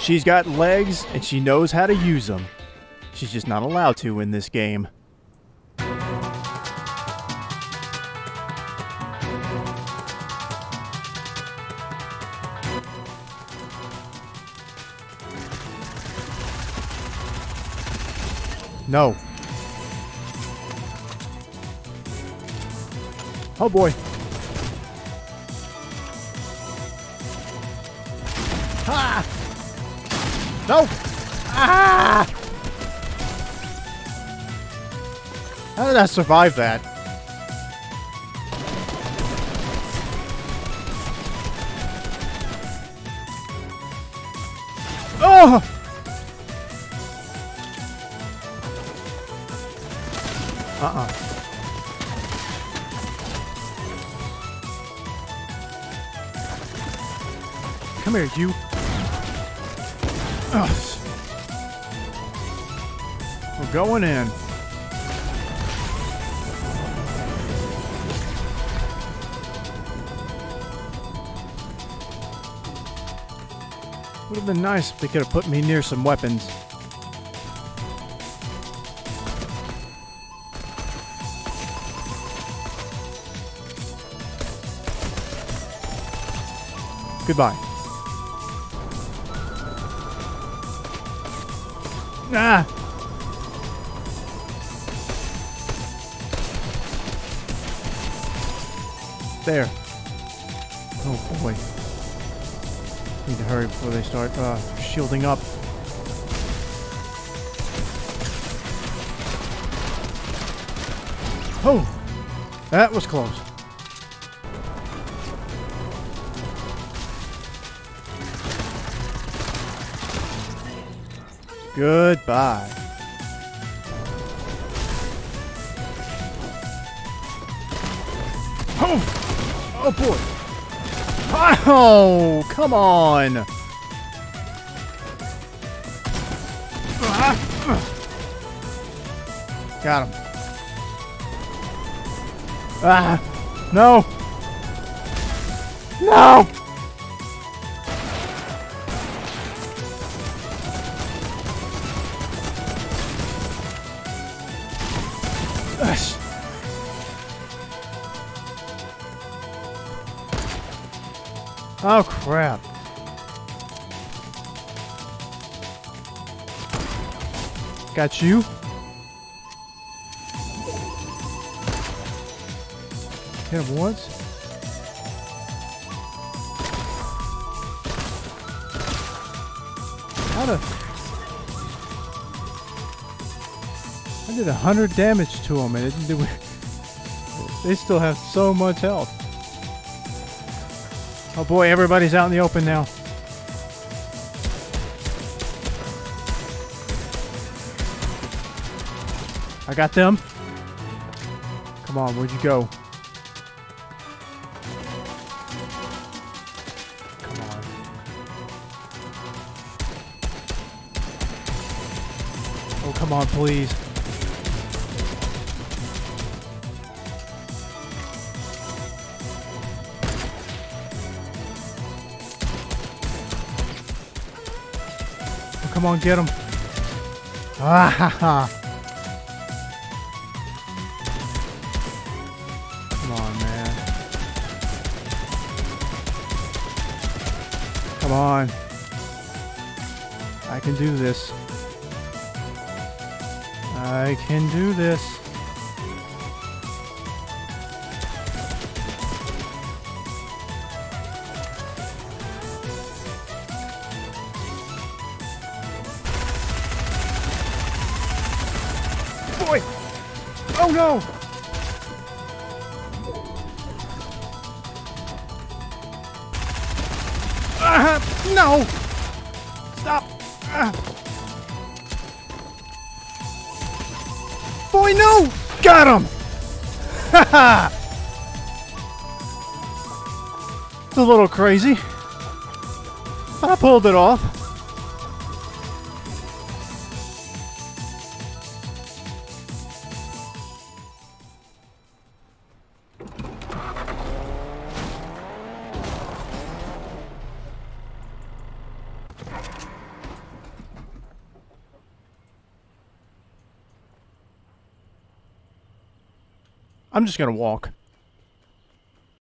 She's got legs and she knows how to use them. She's just not allowed to in this game. No. Oh boy. Ah! No! Ah! How did I survive that? Oh! Come here, you. Ugh. We're going in. Would have been nice if they could have put me near some weapons. Goodbye. Ah! There. Oh boy. Need to hurry before they start shielding up. Oh! That was close. Goodbye. Oh! Oh boy! Oh! Come on! Got him. Ah! No! No! Oh crap. Got you. Hit him once. I did 100 damage to them and it didn't do. They still have so much health. Oh boy, everybody's out in the open now. I got them. Come on, where'd you go? Come on. Oh, come on, please. Come on, get him. Ah ha ha. Come on, man. Come on. I can do this. I can do this. Boy! Oh no! No! Stop! Boy, no! Got him! Haha! It's a little crazy, but I pulled it off. I'm just gonna walk.